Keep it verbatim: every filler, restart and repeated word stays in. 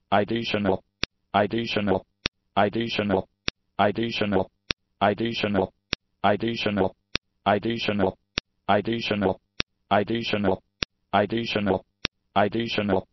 ideational, ideational, ideational, ideational, ideational, ideational, ideational, ideational, ideational, ideational, ideational,